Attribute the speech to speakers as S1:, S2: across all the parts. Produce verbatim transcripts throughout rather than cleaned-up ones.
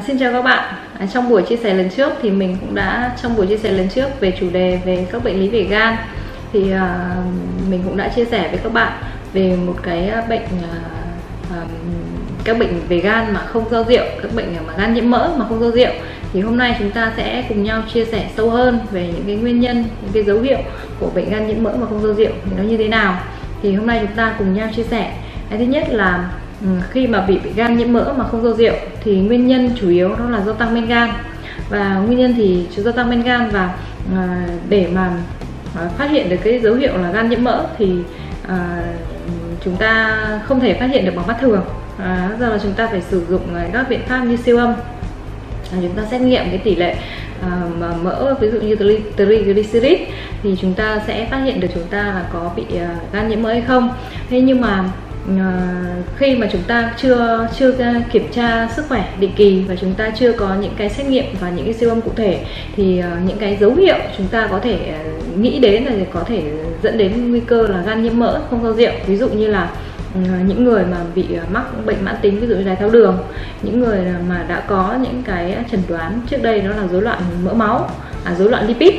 S1: xin chào các bạn. À, trong buổi chia sẻ lần trước thì mình cũng đã trong buổi chia sẻ lần trước về chủ đề về các bệnh lý về gan thì à, mình cũng đã chia sẻ với các bạn về một cái bệnh à, à, các bệnh về gan mà không do rượu, các bệnh mà gan nhiễm mỡ mà không do rượu. Thì hôm nay chúng ta sẽ cùng nhau chia sẻ sâu hơn về những cái nguyên nhân, những cái dấu hiệu của bệnh gan nhiễm mỡ mà không do rượu thì nó như thế nào. Thì hôm nay chúng ta cùng nhau chia sẻ. Cái thứ nhất là khi mà bị, bị gan nhiễm mỡ mà không do rượu thì nguyên nhân chủ yếu đó là do tăng men gan. Và nguyên nhân thì do tăng men gan, và à, để mà à, phát hiện được cái dấu hiệu là gan nhiễm mỡ thì à, chúng ta không thể phát hiện được bằng mắt thường. À, giờ là chúng ta phải sử dụng các biện pháp như siêu âm. À, chúng ta xét nghiệm cái tỷ lệ à, mà mỡ, ví dụ như triglycerid, thì chúng ta sẽ phát hiện được chúng ta là có bị à, gan nhiễm mỡ hay không. Thế nhưng mà à, khi mà chúng ta chưa chưa kiểm tra sức khỏe định kỳ và chúng ta chưa có những cái xét nghiệm và những cái siêu âm cụ thể thì à, những cái dấu hiệu chúng ta có thể à, nghĩ đến là có thể dẫn đến nguy cơ là gan nhiễm mỡ không do rượu. Ví dụ như là những người mà bị mắc bệnh mãn tính, ví dụ như đái tháo đường, những người mà đã có những cái chẩn đoán trước đây đó là rối loạn mỡ máu, à, rối loạn lipid,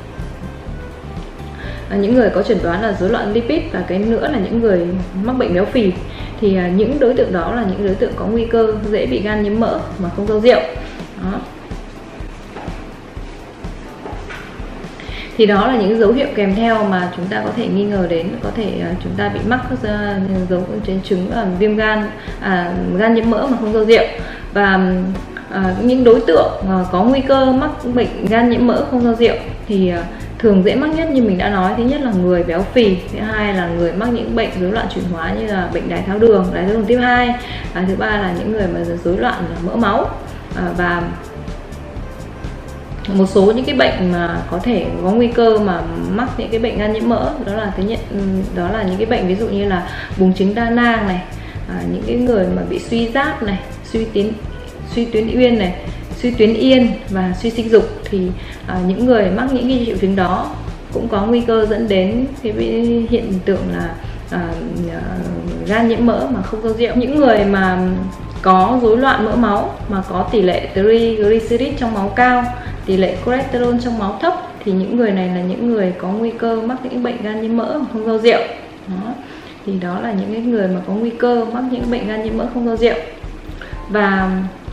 S1: à, những người có chẩn đoán là rối loạn lipid, và cái nữa là những người mắc bệnh béo phì. Thì à, những đối tượng đó là những đối tượng có nguy cơ dễ bị gan nhiễm mỡ mà không do rượu. Đó. Thì đó là những dấu hiệu kèm theo mà chúng ta có thể nghi ngờ đến, có thể uh, chúng ta bị mắc các uh, dấu chứng uh, viêm gan, à, gan nhiễm mỡ mà không do rượu. Và uh, những đối tượng uh, có nguy cơ mắc bệnh gan nhiễm mỡ không do rượu thì uh, thường dễ mắc nhất như mình đã nói. Thứ nhất là người béo phì, thứ hai là người mắc những bệnh rối loạn chuyển hóa như là bệnh đái tháo đường, đái tháo đường type hai, à, thứ ba là những người mà rối loạn mỡ máu, à, và một số những cái bệnh mà có thể có nguy cơ mà mắc những cái bệnh gan nhiễm mỡ, đó là thứ nhất đó là những cái bệnh ví dụ như là buồng trứng đa nang này, à, những cái người mà bị suy giáp này, suy tuyến suy tuyến yên này, suy tuyến yên và suy sinh dục, thì à, những người mắc những cái triệu chứng đó cũng có nguy cơ dẫn đến cái hiện tượng là à, gan nhiễm mỡ mà không do rượu. Những người mà có rối loạn mỡ máu mà có tỷ lệ triglycerid trong máu cao, tỷ lệ cholesterol trong máu thấp, thì những người này là những người có nguy cơ mắc những bệnh gan nhiễm mỡ mà không do rượu. Đó. Thì đó là những cái người mà có nguy cơ mắc những bệnh gan nhiễm mỡ không do rượu. Và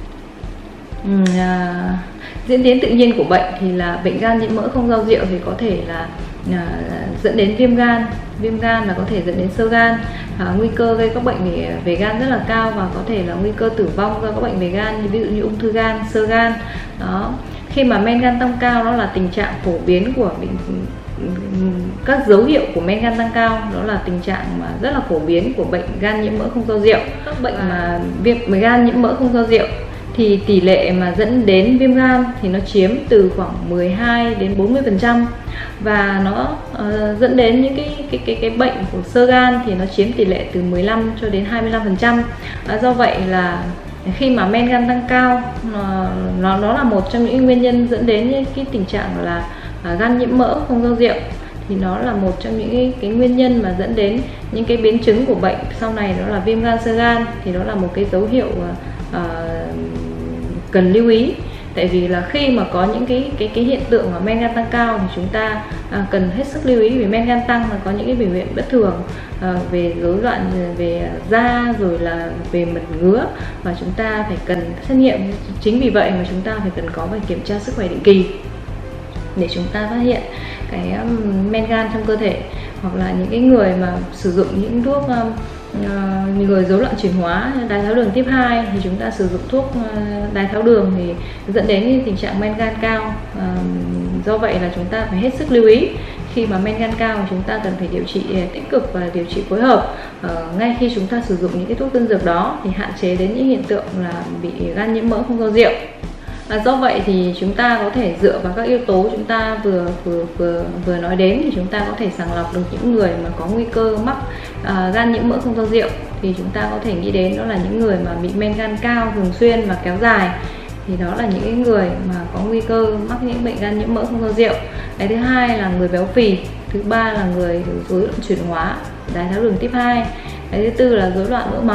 S1: à, diễn tiến tự nhiên của bệnh thì là bệnh gan nhiễm mỡ không do rượu thì có thể là à, dẫn đến viêm gan, viêm gan là có thể dẫn đến xơ gan, à, nguy cơ gây các bệnh về, về gan rất là cao, và có thể là nguy cơ tử vong do các bệnh về gan, như ví dụ như ung thư gan, xơ gan. Đó. Khi mà men gan tăng cao, đó là tình trạng phổ biến của bệnh, các dấu hiệu của men gan tăng cao, đó là tình trạng mà rất là phổ biến của bệnh gan nhiễm mỡ không do rượu. Các bệnh mà viêm gan nhiễm mỡ không do rượu thì tỷ lệ mà dẫn đến viêm gan thì nó chiếm từ khoảng mười hai đến bốn mươi phần trăm, và nó uh, dẫn đến những cái cái cái cái bệnh của xơ gan thì nó chiếm tỷ lệ từ mười lăm cho đến hai mươi lăm phần trăm. À, do vậy là khi mà men gan tăng cao, nó nó, nó là một trong những nguyên nhân dẫn đến những cái tình trạng là uh, gan nhiễm mỡ không do rượu, thì nó là một trong những cái, cái nguyên nhân mà dẫn đến những cái biến chứng của bệnh sau này, đó là viêm gan, xơ gan. Thì đó là một cái dấu hiệu uh, cần lưu ý. Tại vì là khi mà có những cái cái cái hiện tượng mà men gan tăng cao thì chúng ta à, cần hết sức lưu ý, vì men gan tăng là có những cái biểu hiện bất thường à, về rối loạn về da, rồi là về mẩn ngứa, và chúng ta phải cần xét nghiệm. Chính vì vậy mà chúng ta phải cần có phải kiểm tra sức khỏe định kỳ để chúng ta phát hiện cái um, men gan trong cơ thể. Hoặc là những cái người mà sử dụng những thuốc um, Uh, người rối loạn chuyển hóa đái tháo đường type hai thì chúng ta sử dụng thuốc uh, đái tháo đường thì dẫn đến tình trạng men gan cao. Uh, do vậy là chúng ta phải hết sức lưu ý, khi mà men gan cao chúng ta cần phải điều trị tích cực và điều trị phối hợp uh, ngay khi chúng ta sử dụng những cái thuốc tân dược đó, thì hạn chế đến những hiện tượng là bị gan nhiễm mỡ không do rượu. À, do vậy thì chúng ta có thể dựa vào các yếu tố chúng ta vừa vừa vừa vừa nói đến, thì chúng ta có thể sàng lọc được những người mà có nguy cơ mắc à, gan nhiễm mỡ không do rượu. Thì chúng ta có thể nghĩ đến đó là những người mà bị men gan cao thường xuyên và kéo dài, thì đó là những cái người mà có nguy cơ mắc những bệnh gan nhiễm mỡ không do rượu. Cái thứ hai là người béo phì, thứ ba là người rối loạn chuyển hóa đái tháo đường type hai, cái thứ tư là rối loạn mỡ máu,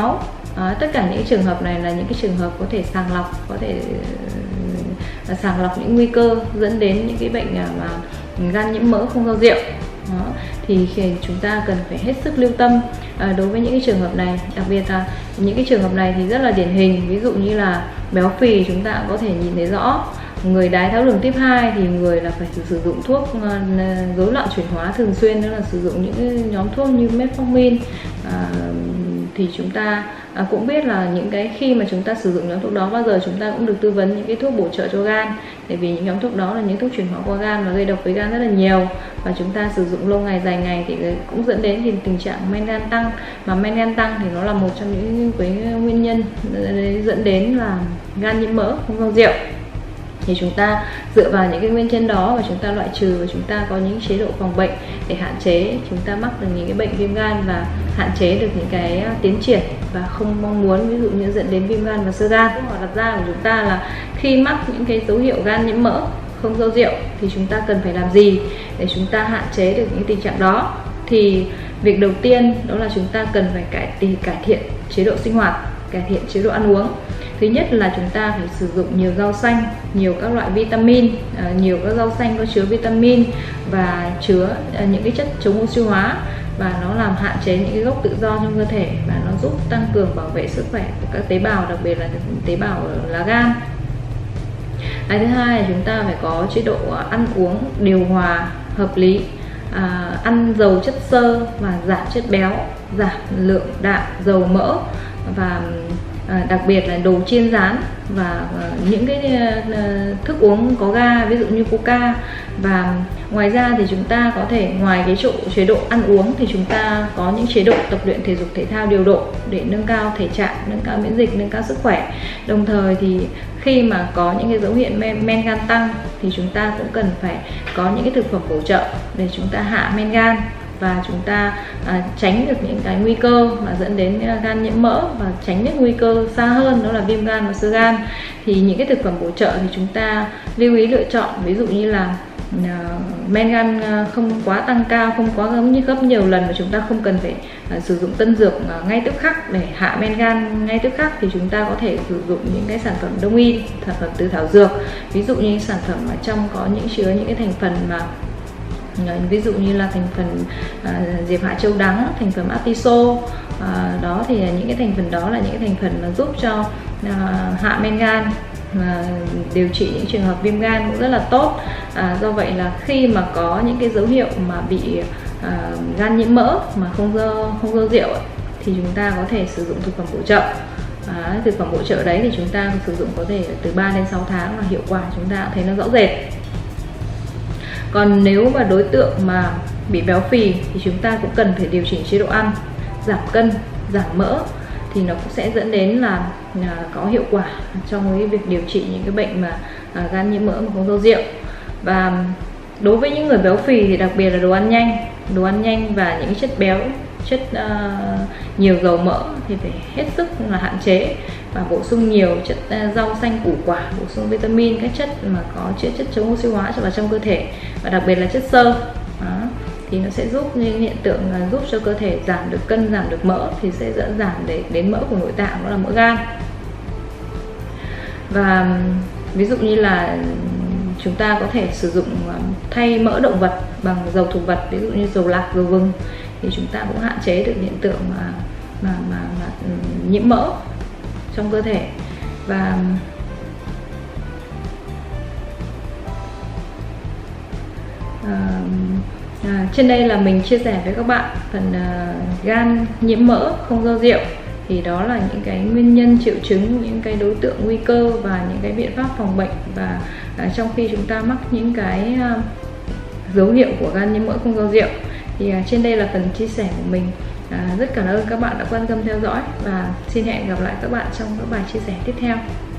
S1: À, tất cả những trường hợp này là những cái trường hợp có thể sàng lọc, có thể uh, sàng lọc những nguy cơ dẫn đến những cái bệnh uh, mà gan nhiễm mỡ không do rượu. Đó. Thì chúng ta cần phải hết sức lưu tâm à, đối với những cái trường hợp này, đặc biệt là những cái trường hợp này thì rất là điển hình, ví dụ như là béo phì chúng ta có thể nhìn thấy rõ. Người đái tháo đường tuyếp hai thì người là phải sử dụng thuốc rối uh, loạn chuyển hóa thường xuyên, đó là sử dụng những nhóm thuốc như metformin. À, thì chúng ta à, cũng biết là những cái khi mà chúng ta sử dụng nhóm thuốc đó, bao giờ chúng ta cũng được tư vấn những cái thuốc bổ trợ cho gan, tại vì những nhóm thuốc đó là những thuốc chuyển hóa qua gan và gây độc với gan rất là nhiều, và chúng ta sử dụng lâu ngày dài ngày thì cũng dẫn đến thì tình trạng men gan tăng, mà men gan tăng thì nó là một trong những cái nguyên nhân dẫn đến là gan nhiễm mỡ không do rượu. Thì chúng ta dựa vào những cái nguyên nhân đó và chúng ta loại trừ, và chúng ta có những chế độ phòng bệnh để hạn chế chúng ta mắc được những cái bệnh viêm gan và hạn chế được những cái tiến triển và không mong muốn, ví dụ như dẫn đến viêm gan và xơ gan. Câu hỏi đặt ra của chúng ta là khi mắc những cái dấu hiệu gan nhiễm mỡ không do rượu thì chúng ta cần phải làm gì để chúng ta hạn chế được những tình trạng đó? Thì việc đầu tiên đó là chúng ta cần phải cải, cải thiện chế độ sinh hoạt, cải thiện chế độ ăn uống. Thứ nhất là chúng ta phải sử dụng nhiều rau xanh, nhiều các loại vitamin, nhiều các rau xanh có chứa vitamin và chứa những cái chất chống oxy hóa, và nó làm hạn chế những cái gốc tự do trong cơ thể, và nó giúp tăng cường bảo vệ sức khỏe của các tế bào, đặc biệt là tế bào lá gan. Cái thứ hai là chúng ta phải có chế độ ăn uống điều hòa, hợp lý, à, ăn giàu chất xơ và giảm chất béo, giảm lượng đạm, dầu mỡ, và À, đặc biệt là đồ chiên rán và uh, những cái uh, thức uống có ga, ví dụ như coca. Và ngoài ra thì chúng ta có thể, ngoài cái chỗ chế độ ăn uống thì chúng ta có những chế độ tập luyện thể dục thể thao điều độ để nâng cao thể trạng, nâng cao miễn dịch, nâng cao sức khỏe. Đồng thời thì khi mà có những cái dấu hiệu men, men gan tăng thì chúng ta cũng cần phải có những cái thực phẩm bổ trợ để chúng ta hạ men gan, và chúng ta à, tránh được những cái nguy cơ mà dẫn đến gan nhiễm mỡ, và tránh được nguy cơ xa hơn đó là viêm gan và xơ gan. Thì những cái thực phẩm bổ trợ thì chúng ta lưu ý lựa chọn, ví dụ như là à, men gan không quá tăng cao, không quá giống như gấp nhiều lần, mà chúng ta không cần phải à, sử dụng tân dược à, ngay tức khắc để hạ men gan ngay tức khắc, thì chúng ta có thể sử dụng những cái sản phẩm đông y, sản phẩm từ thảo dược, ví dụ như sản phẩm ở trong có những chứa những cái thành phần mà ví dụ như là thành phần à, diệp hạ châu đắng, thành phần atiso, à, đó thì những cái thành phần đó là những cái thành phần mà giúp cho à, hạ men gan, à, điều trị những trường hợp viêm gan cũng rất là tốt. À, do vậy là khi mà có những cái dấu hiệu mà bị à, gan nhiễm mỡ mà không do không do rượu thì chúng ta có thể sử dụng thực phẩm bổ trợ. À, thực phẩm bổ trợ đấy thì chúng ta sử dụng có thể từ ba đến sáu tháng và hiệu quả chúng ta thấy nó rõ rệt. Còn nếu mà đối tượng mà bị béo phì thì chúng ta cũng cần phải điều chỉnh chế độ ăn, giảm cân, giảm mỡ, thì nó cũng sẽ dẫn đến là, là có hiệu quả trong cái việc điều trị những cái bệnh mà à, gan nhiễm mỡ mà không do rượu. Và đối với những người béo phì thì đặc biệt là đồ ăn nhanh, đồ ăn nhanh và những chất béo, chất uh, nhiều dầu mỡ thì phải hết sức là hạn chế, và bổ sung nhiều chất uh, rau xanh, củ quả, bổ sung vitamin, các chất mà có chứa chất chống oxy hóa vào trong cơ thể, và đặc biệt là chất xơ. Đó. Thì nó sẽ giúp những hiện tượng uh, giúp cho cơ thể giảm được cân, giảm được mỡ, thì sẽ dẫn giảm để đến mỡ của nội tạng, đó là mỡ gan. Và ví dụ như là chúng ta có thể sử dụng thay mỡ động vật bằng dầu thực vật, ví dụ như dầu lạc, dầu gừng, thì chúng ta cũng hạn chế được hiện tượng mà, mà, mà, mà nhiễm mỡ trong cơ thể. Và à, à, trên đây là mình chia sẻ với các bạn phần à, gan nhiễm mỡ không do rượu. Thì đó là những cái nguyên nhân, triệu chứng, những cái đối tượng nguy cơ và những cái biện pháp phòng bệnh. Và à, trong khi chúng ta mắc những cái à, dấu hiệu của gan nhiễm mỡ không do rượu, thì à, trên đây là phần chia sẻ của mình. À, rất cảm ơn các bạn đã quan tâm theo dõi, và xin hẹn gặp lại các bạn trong các bài chia sẻ tiếp theo.